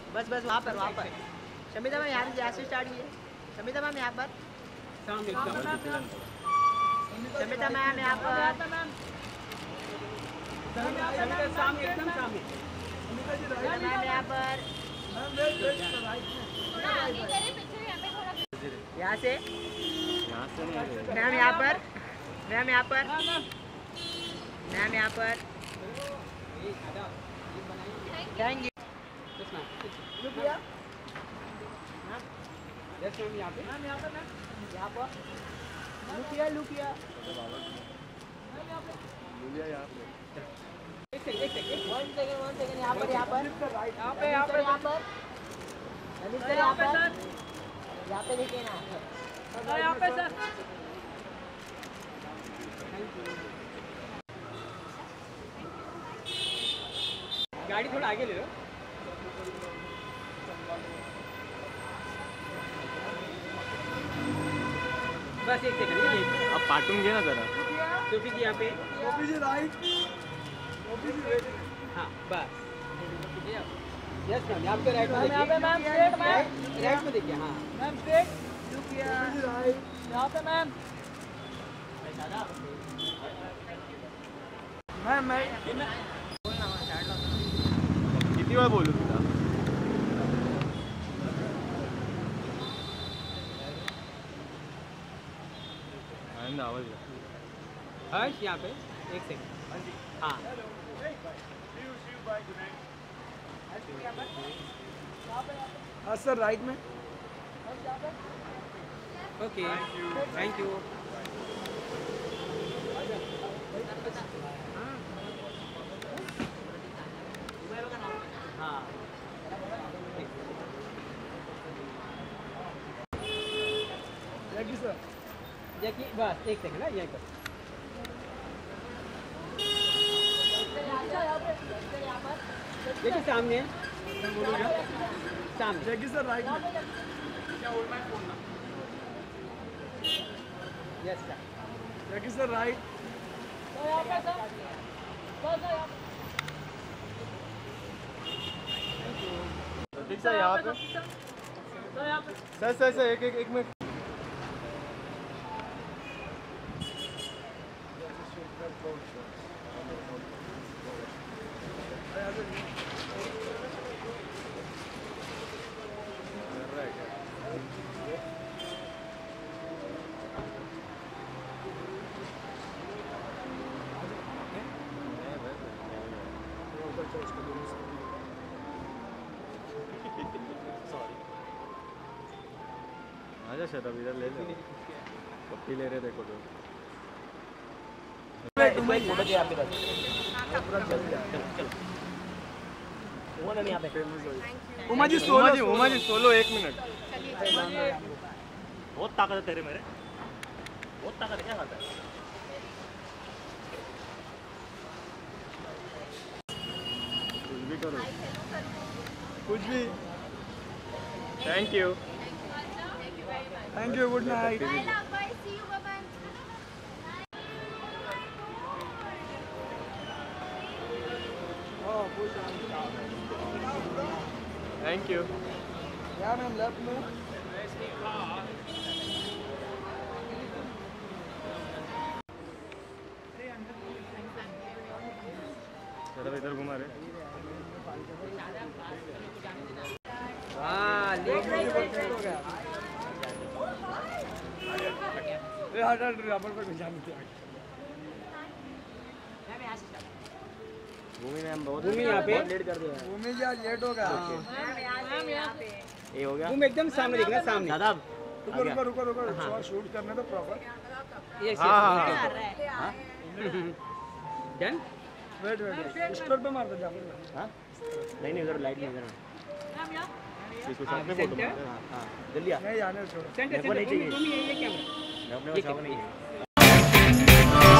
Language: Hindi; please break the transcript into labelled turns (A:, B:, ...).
A: बस वहाँ पर शमिता मैम यहाँ से स्टार्ट कीजिए। शमिता मैम यहाँ पर, शमिता मैम यहाँ पर, शमिता मैम यहाँ पर, यहाँ से मैम यहाँ पर, मैम यहाँ पर, मैम यहाँ पर, थैंक यू।
B: यस मैम यहाँ पे, मैम यहाँ पर, मैम
A: यहाँ पर लुकिया
B: लुकिया यहाँ पे। एक सेकंड 1 सेकंड यहाँ पर
A: यहाँ पे देखिए ना,
B: यहाँ पे सर। गाड़ी थोड़ा आगे ले लो। बस एक सेकंड,
C: अब पार्टून घे ना जरा।
B: सोफी जी यहाँ पे,
D: Sophie ji right, Sophie ji right.
B: हाँ बस। यस मैम यहाँ पे राइट में देखिए।
A: यहाँ पे मैम स्ट्रेट मैम,
B: राइट में देखिए। हाँ
A: मैम स्ट्रेट लुकिया यहाँ पे मैम।
D: मैं
C: किती वेळ बोलू तुला? आवाज
B: हर्ष यहाँ पे एक सेकंड। हाँ
D: हाँ सर राइट में।
B: Okay thank you. हाँ
D: जैकी सर,
B: जैकी बस एक सेकंड है यहीं पर। देखिए सामने सामने।
D: जैकी सर राइट में।
B: Yes sir.
D: Jackie sir right.
C: ठीक सर यहाँ पे। सर एक मिनट। आजा शराब इधर ले ले। पप्पी ले रहे देखो तो।
D: Uma ji solo 1 minute.
C: बहुत ताकत है तेरे मेरे, बहुत ताकत है। क्या खाता है? कुछ भी करो, कुछ भी। Thank you,
D: good night.
C: Thank you.
D: क्या मैम लेफ्ट में।
C: चलो इधर घुमा रहे।
B: हाँ लेट हो गया।
D: हट रबर पे जाने थे।
C: भूमि मैम बहुत
B: यहाँ पे
C: लेट कर दिया।
D: भूमि जी आज लेट हो गया।
C: ये हो गया।
B: तुम एकदम सामने देखना, सामने।
C: दादा
D: रुको शूट करने दो प्रॉपर।
B: ये
C: हाँ
B: डन।
D: वेट स्टोर पे मार दो जाकर।
C: हाँ नहीं उधर लाइट नहीं करना। इसको साथ में फोटो मार। हाँ जल्दी आ।
D: नहीं आने छोड़ो।
B: सेंटर
C: नहीं चाहिए।
B: तुम ये कैमरा
C: मैं अपने बचाव नहीं है।